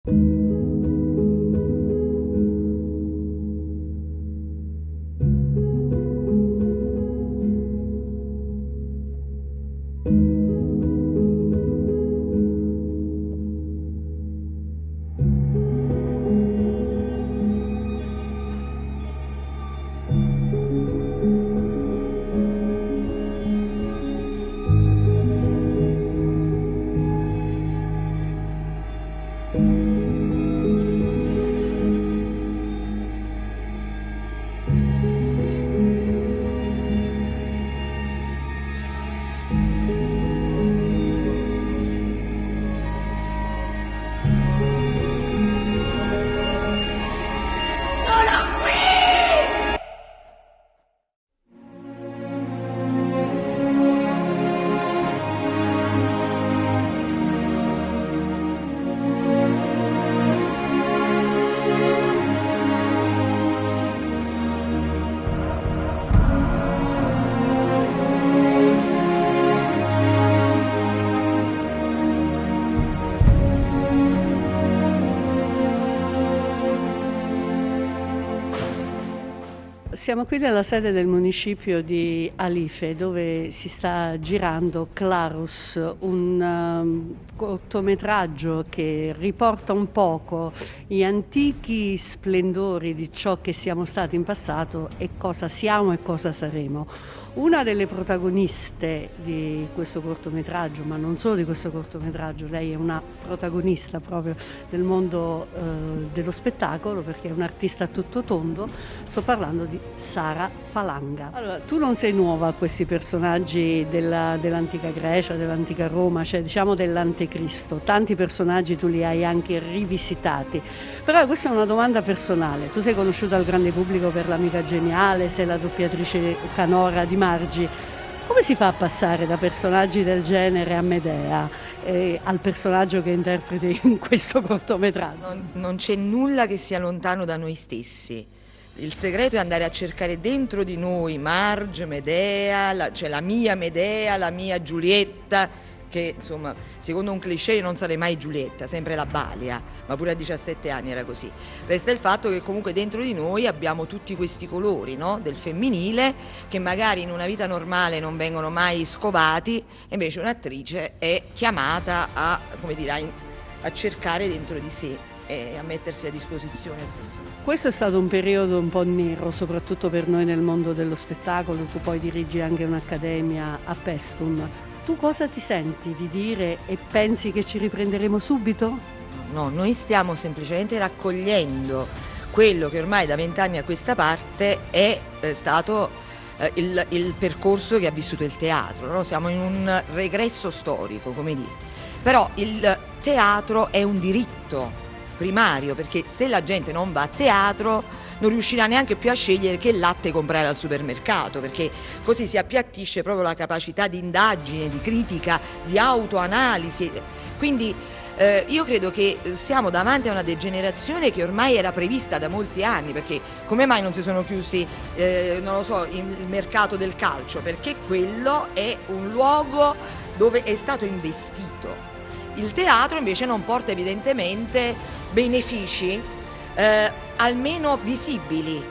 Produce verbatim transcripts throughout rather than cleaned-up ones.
Siamo qui nella sede del municipio di Alife, dove si sta girando Clarus, un um, cortometraggio che riporta un poco gli antichi splendori di ciò che siamo stati in passato e cosa siamo e cosa saremo. Una delle protagoniste di questo cortometraggio, ma non solo di questo cortometraggio, lei è una protagonista proprio del mondo eh, dello spettacolo, perché è un'artista a tutto tondo. Sto parlando di Sara Falanga. Allora, tu non sei nuova a questi personaggi della, dell'antica Grecia, dell'antica Roma, cioè diciamo dell'antecristo. Tanti personaggi tu li hai anche rivisitati. Però questa è una domanda personale. Tu sei conosciuta al grande pubblico per L'Amica Geniale, sei la doppiatrice canora di Margi. Come si fa a passare da personaggi del genere a Medea eh, al personaggio che interpreti in questo cortometraggio? Non, non c'è nulla che sia lontano da noi stessi. Il segreto è andare a cercare dentro di noi Marge, Medea, la, cioè la mia Medea, la mia Giulietta, che insomma secondo un cliché non sarei mai Giulietta, sempre la Balia, ma pure a diciassette anni era così. Resta il fatto che comunque dentro di noi abbiamo tutti questi colori, no? Del femminile, che magari in una vita normale non vengono mai scovati, e invece un'attrice è chiamata a, come dire, a, a cercare dentro di sé e a mettersi a disposizione. Questo è stato un periodo un po' nero, soprattutto per noi nel mondo dello spettacolo. Tu poi dirigi anche un'accademia a Paestum. Tu cosa ti senti di dire e pensi che ci riprenderemo subito? No, noi stiamo semplicemente raccogliendo quello che ormai da vent'anni a questa parte è eh, stato eh, il, il percorso che ha vissuto il teatro, no? Siamo in un regresso storico, come dire. Però il teatro è un diritto primario, perché se la gente non va a teatro non riuscirà neanche più a scegliere che latte comprare al supermercato, perché così si appiattisce proprio la capacità di indagine, di critica, di autoanalisi. Quindi eh, io credo che siamo davanti a una degenerazione che ormai era prevista da molti anni, perché come mai non si sono chiusi, eh, non lo so, il mercato del calcio? Perché quello è un luogo dove è stato investito. Il teatro invece non porta evidentemente benefici eh, almeno visibili,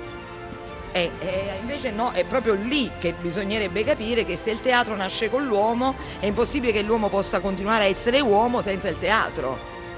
e, e invece no, è proprio lì che bisognerebbe capire che se il teatro nasce con l'uomo è impossibile che l'uomo possa continuare a essere uomo senza il teatro.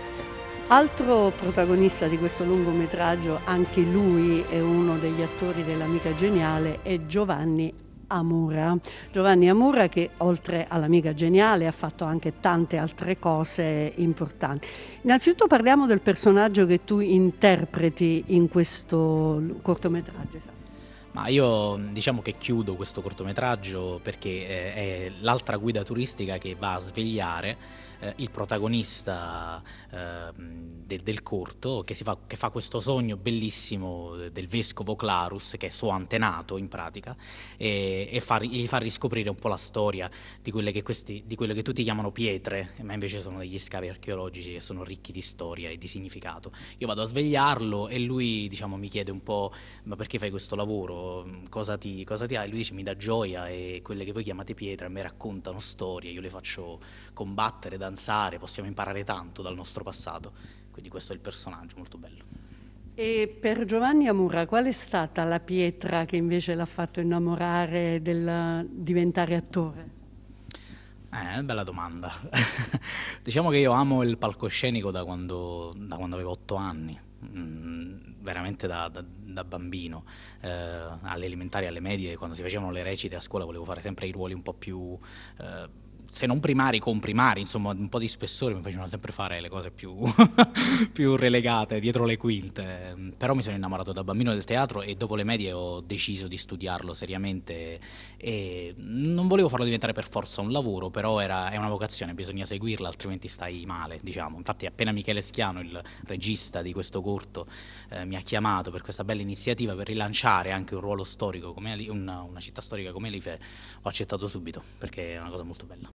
Altro protagonista di questo lungometraggio, anche lui è uno degli attori dell'Amica Geniale, è Giovanni Amura. Giovanni Amura, che oltre all'Amica Geniale ha fatto anche tante altre cose importanti. Innanzitutto parliamo del personaggio che tu interpreti in questo cortometraggio. Ma io diciamo che chiudo questo cortometraggio perché è l'altra guida turistica che va a svegliare eh, il protagonista eh, del, del corto, che, si fa, che fa questo sogno bellissimo del vescovo Clarus, che è suo antenato in pratica, e, e fa, gli fa riscoprire un po' la storia di quelle, che questi, di quelle che tutti chiamano pietre, ma invece sono degli scavi archeologici che sono ricchi di storia e di significato. Io vado a svegliarlo e lui, diciamo, mi chiede un po': ma perché fai questo lavoro? Cosa ti, cosa ti ha? E lui dice: mi dà gioia, e quelle che voi chiamate pietre a me raccontano storie, io le faccio combattere, danzare, possiamo imparare tanto dal nostro passato. quindi questo è il personaggio, molto bello. E per Giovanni Amura qual è stata la pietra che invece l'ha fatto innamorare del diventare attore? Eh, bella domanda. Diciamo che io amo il palcoscenico da quando, da quando avevo otto anni, mm, veramente da, da, da bambino. Eh, alle elementari, alle medie, quando si facevano le recite a scuola volevo fare sempre i ruoli un po' più... Eh, se non primari, con primari, insomma un po' di spessore, mi facevano sempre fare le cose più, più relegate, dietro le quinte, però mi sono innamorato da bambino del teatro e dopo le medie ho deciso di studiarlo seriamente e non volevo farlo diventare per forza un lavoro, però era, è una vocazione, bisogna seguirla altrimenti stai male, diciamo. Infatti appena Michele Schiano, il regista di questo corto, eh, mi ha chiamato per questa bella iniziativa per rilanciare anche un ruolo storico, come Ali, una, una città storica come Alife, ho accettato subito perché è una cosa molto bella.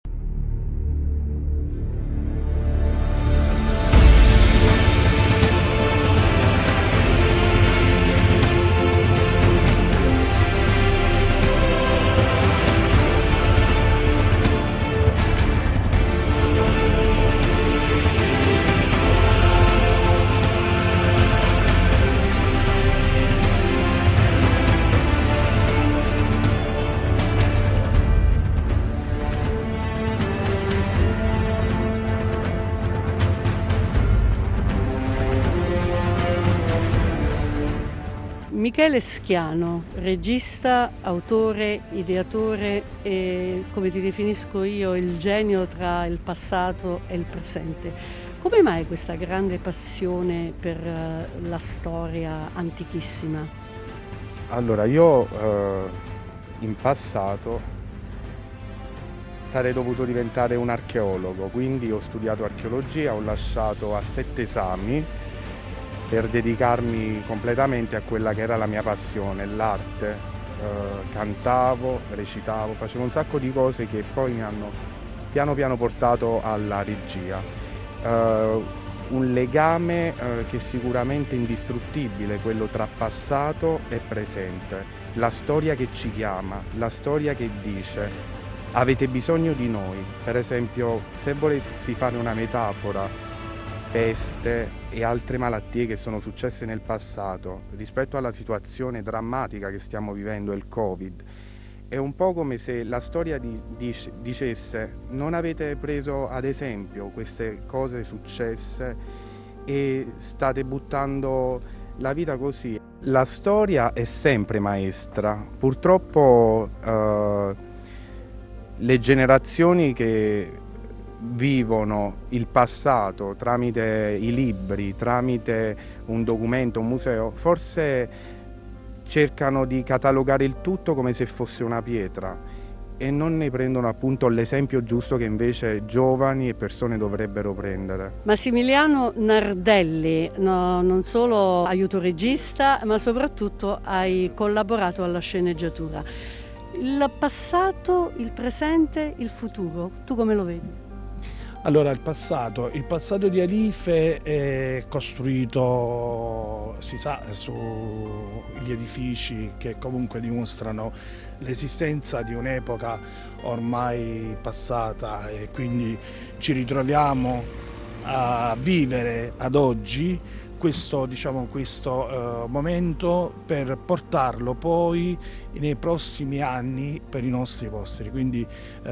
Michele Schiano, regista, autore, ideatore e, come ti definisco io, il genio tra il passato e il presente. Come mai questa grande passione per uh, la storia antichissima? Allora, io eh, in passato sarei dovuto diventare un archeologo, quindi ho studiato archeologia, ho lasciato a sette esami per dedicarmi completamente a quella che era la mia passione, l'arte. Eh, cantavo, recitavo, facevo un sacco di cose che poi mi hanno piano piano portato alla regia. Eh, un legame eh, che è sicuramente indistruttibile, quello tra passato e presente. La storia che ci chiama, la storia che dice avete bisogno di noi. Per esempio, se volessi fare una metafora, peste e altre malattie che sono successe nel passato rispetto alla situazione drammatica che stiamo vivendo, il Covid, è un po' come se la storia di, dice, dicesse non avete preso ad esempio queste cose successe e state buttando la vita così. La storia è sempre maestra, purtroppo eh, le generazioni che vivono il passato tramite i libri, tramite un documento, un museo, forse cercano di catalogare il tutto come se fosse una pietra e non ne prendono appunto l'esempio giusto che invece giovani e persone dovrebbero prendere. Massimiliano Nardelli, no, non solo aiuto regista, ma soprattutto hai collaborato alla sceneggiatura. Il passato, il presente, il futuro, tu come lo vedi? Allora, il passato, il passato di Alife è costruito, si sa, sugli edifici che comunque dimostrano l'esistenza di un'epoca ormai passata e quindi ci ritroviamo a vivere ad oggi questo, diciamo, questo uh, momento per portarlo poi nei prossimi anni per i nostri posteri, quindi uh,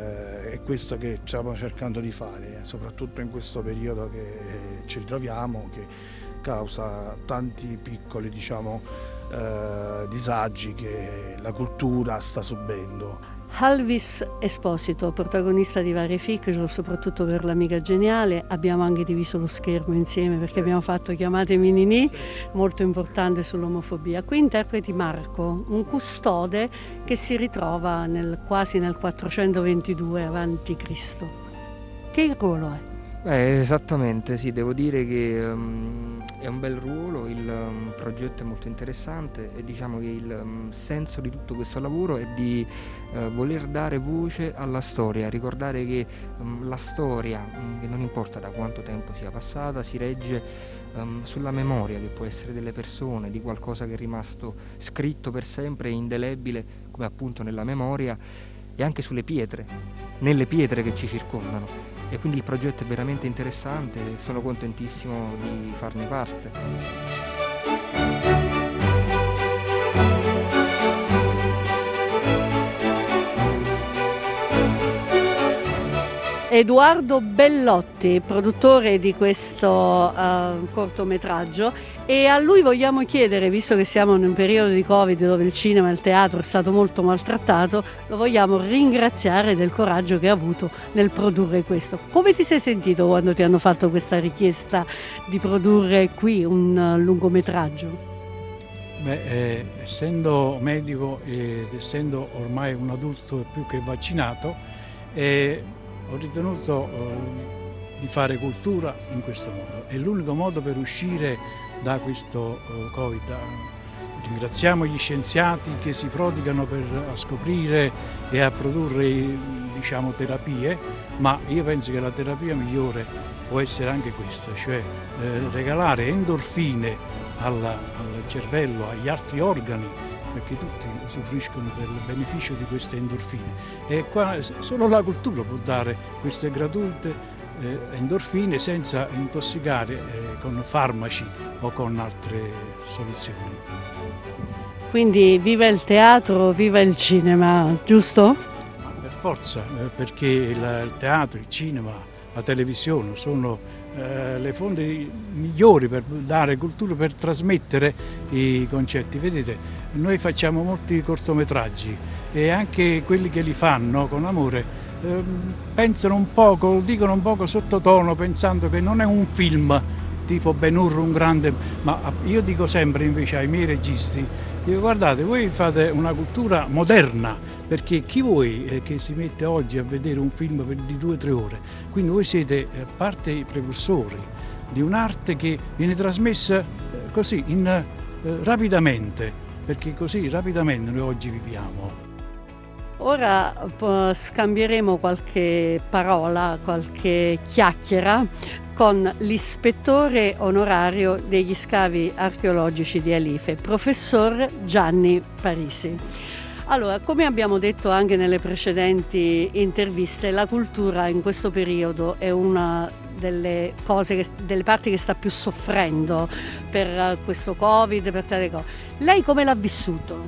è questo che stiamo cercando di fare, soprattutto in questo periodo che ci ritroviamo, che causa tanti piccoli, diciamo, uh, disagi che la cultura sta subendo. Alvis Esposito, protagonista di varie fiction, soprattutto per L'Amica Geniale. Abbiamo anche diviso lo schermo insieme perché abbiamo fatto Chiamatemi Ninì, molto importante sull'omofobia. Qui interpreti Marco, un custode che si ritrova nel, quasi nel quattrocentoventidue avanti Cristo. Che ruolo è? Beh, esattamente, sì, devo dire che um, è un bel ruolo, il um, progetto è molto interessante e diciamo che il um, senso di tutto questo lavoro è di uh, voler dare voce alla storia, ricordare che um, la storia, um, che non importa da quanto tempo sia passata, si regge um, sulla memoria che può essere delle persone, di qualcosa che è rimasto scritto per sempre e indelebile, come appunto nella memoria, e anche sulle pietre, nelle pietre che ci circondano. e quindi il progetto è veramente interessante e sono contentissimo di farne parte. Edoardo Bellotti, produttore di questo uh, cortometraggio, e a lui vogliamo chiedere, visto che siamo in un periodo di Covid dove il cinema e il teatro è stato molto maltrattato, lo vogliamo ringraziare del coraggio che ha avuto nel produrre questo. Come ti sei sentito quando ti hanno fatto questa richiesta di produrre qui un uh, lungometraggio? Beh, eh, essendo medico ed essendo ormai un adulto più che vaccinato, eh, ho ritenuto eh, di fare cultura in questo modo. È l'unico modo per uscire da questo eh, Covid. Ringraziamo gli scienziati che si prodigano per a scoprire e a produrre, diciamo, terapie, ma io penso che la terapia migliore può essere anche questa, cioè eh, regalare endorfine alla, al cervello, agli altri organi, perché tutti usufruiscono del beneficio di queste endorfine, e qua solo la cultura può dare queste gratuite eh, endorfine senza intossicare eh, con farmaci o con altre soluzioni. Quindi viva il teatro, viva il cinema, giusto? Per forza, eh, perché il, il teatro, il cinema, la televisione sono eh, le fonti migliori per dare cultura, per trasmettere i concetti. Vedete, noi facciamo molti cortometraggi e anche quelli che li fanno con amore eh, pensano un poco, lo dicono un poco sottotono, pensando che non è un film tipo Ben-Hur, un grande, ma io dico sempre invece ai miei registi, dico, guardate, voi fate una cultura moderna, perché chi voi eh, che si mette oggi a vedere un film per di due o tre ore, quindi voi siete eh, parte i precursori di un'arte che viene trasmessa eh, così in, eh, rapidamente, perché così rapidamente noi oggi viviamo. Ora scambieremo qualche parola, qualche chiacchiera con l'ispettore onorario degli scavi archeologici di Alife, professor Gianni Parisi. Allora, come abbiamo detto anche nelle precedenti interviste, la cultura in questo periodo è una delle cose, che, delle parti che sta più soffrendo per questo Covid, per tante cose. Lei come l'ha vissuto?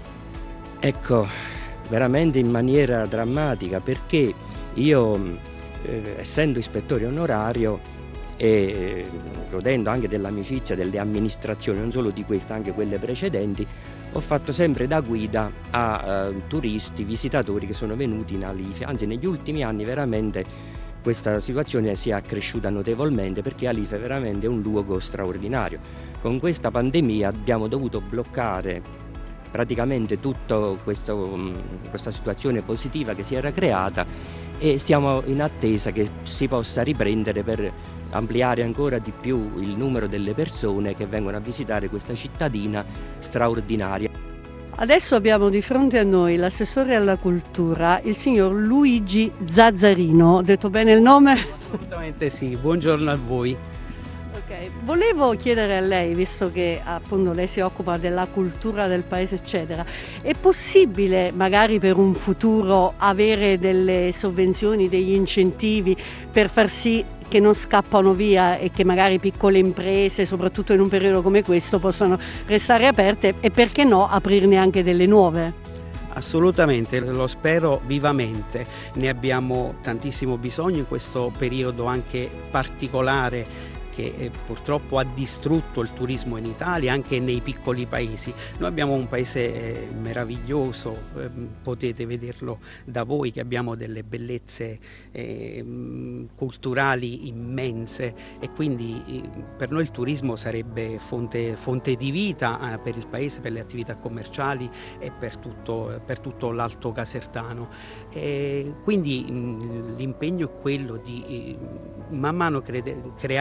Ecco, veramente in maniera drammatica, perché io, eh, essendo ispettore onorario e eh, godendo anche dell'amicizia delle amministrazioni, non solo di questa, anche quelle precedenti, ho fatto sempre da guida a eh, turisti, visitatori che sono venuti in Alife. Anzi, negli ultimi anni veramente questa situazione si è accresciuta notevolmente, perché Alife è veramente un luogo straordinario. Con questa pandemia abbiamo dovuto bloccare praticamente tutta questa situazione positiva che si era creata e stiamo in attesa che si possa riprendere per ampliare ancora di più il numero delle persone che vengono a visitare questa cittadina straordinaria. Adesso abbiamo di fronte a noi l'assessore alla cultura, il signor Luigi Zazzarino. Ho detto bene il nome? Assolutamente sì, buongiorno a voi. Okay. Volevo chiedere a lei, visto che appunto lei si occupa della cultura del paese eccetera, è possibile magari per un futuro avere delle sovvenzioni, degli incentivi per far sì che non scappano via e che magari piccole imprese, soprattutto in un periodo come questo, possano restare aperte e perché no aprirne anche delle nuove? Assolutamente, lo spero vivamente, ne abbiamo tantissimo bisogno in questo periodo anche particolare che eh, purtroppo ha distrutto il turismo in Italia, anche nei piccoli paesi. Noi abbiamo un paese eh, meraviglioso, eh, potete vederlo da voi, che abbiamo delle bellezze eh, culturali immense, e quindi eh, per noi il turismo sarebbe fonte, fonte di vita eh, per il paese, per le attività commerciali e per tutto, per tutto l'Alto Casertano. E quindi l'impegno è quello di eh, man mano cre creare un prodotto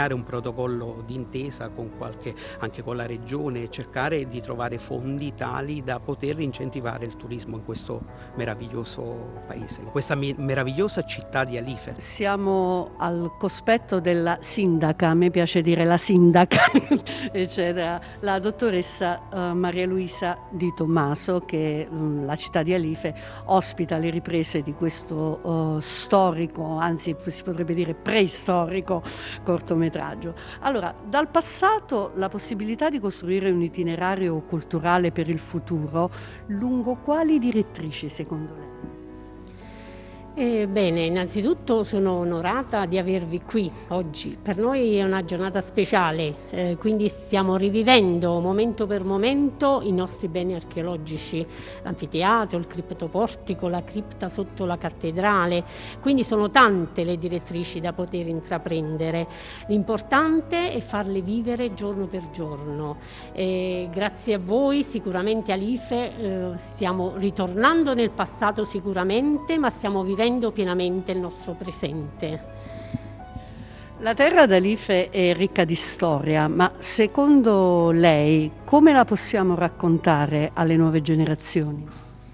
protocollo d'intesa con qualche, anche con la regione, e cercare di trovare fondi tali da poter incentivare il turismo in questo meraviglioso paese, in questa me meravigliosa città di Alife. Siamo al cospetto della sindaca, a me piace dire la sindaca, eccetera, la dottoressa uh, Maria Luisa Di Tommaso, che um, la città di Alife ospita le riprese di questo uh, storico, anzi si potrebbe dire preistorico cortometraggio. Allora, dal passato la possibilità di costruire un itinerario culturale per il futuro, lungo quali direttrici secondo lei? Eh, bene, innanzitutto sono onorata di avervi qui oggi. Per noi è una giornata speciale, eh, quindi stiamo rivivendo momento per momento i nostri beni archeologici, l'anfiteatro, il criptoportico, la cripta sotto la cattedrale, quindi sono tante le direttrici da poter intraprendere. L'importante è farle vivere giorno per giorno. Eh, grazie a voi sicuramente Alife eh, stiamo ritornando nel passato sicuramente, ma stiamo vivendo pienamente il nostro presente. La terra d'Alife è ricca di storia, ma secondo lei come la possiamo raccontare alle nuove generazioni?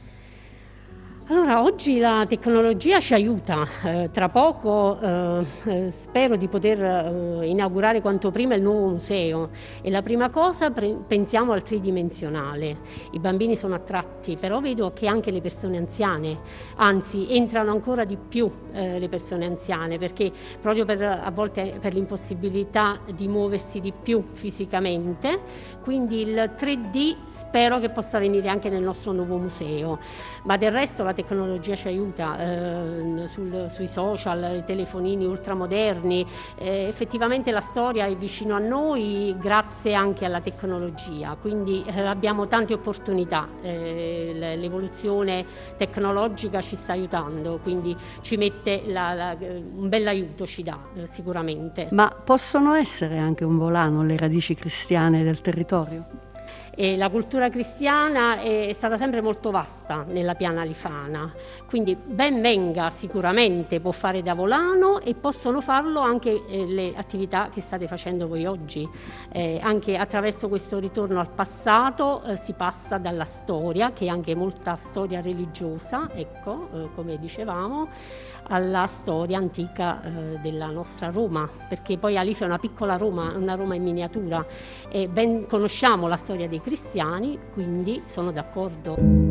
Allora, oggi la tecnologia ci aiuta, eh, tra poco eh, eh, spero di poter eh, inaugurare quanto prima il nuovo museo e la prima cosa pensiamo al tridimensionale. I bambini sono attratti, però vedo che anche le persone anziane, anzi entrano ancora di più eh, le persone anziane, perché proprio per, a volte per l'impossibilità di muoversi di più fisicamente, quindi il tre D spero che possa venire anche nel nostro nuovo museo, ma del resto la tecnologia ci aiuta eh, sul, sui social, i telefonini ultramoderni, eh, effettivamente la storia è vicino a noi grazie anche alla tecnologia, quindi eh, abbiamo tante opportunità, eh, l'evoluzione tecnologica ci sta aiutando, quindi ci mette la, la, un bel aiuto, ci dà eh, sicuramente. Ma possono essere anche un volano le radici cristiane del territorio? E la cultura cristiana è stata sempre molto vasta nella piana alifana, quindi ben venga sicuramente, può fare da volano e possono farlo anche eh, le attività che state facendo voi oggi. Eh, anche attraverso questo ritorno al passato eh, si passa dalla storia, che è anche molta storia religiosa, ecco, eh, come dicevamo, alla storia antica eh, della nostra Roma, perché poi Alife è una piccola Roma, una Roma in miniatura e ben conosciamo la storia dei cristiani, quindi sono d'accordo.